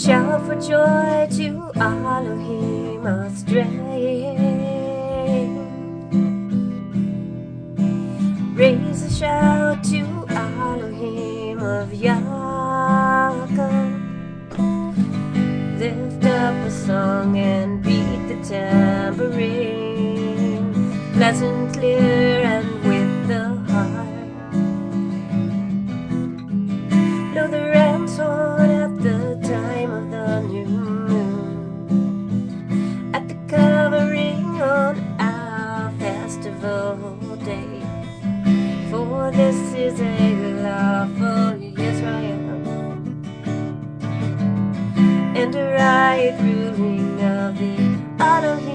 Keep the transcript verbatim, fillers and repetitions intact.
Shout for joy to Elohim of strength. Raise a shout to Elohim of Yaakov. Lift up a song and beat the tambourine, pleasant, clear, and with the heart. Blow the ram's horn at the time of the new moon, at the covering on our festival day. For this is a lawful Israel, and a right ruling of the Elohim.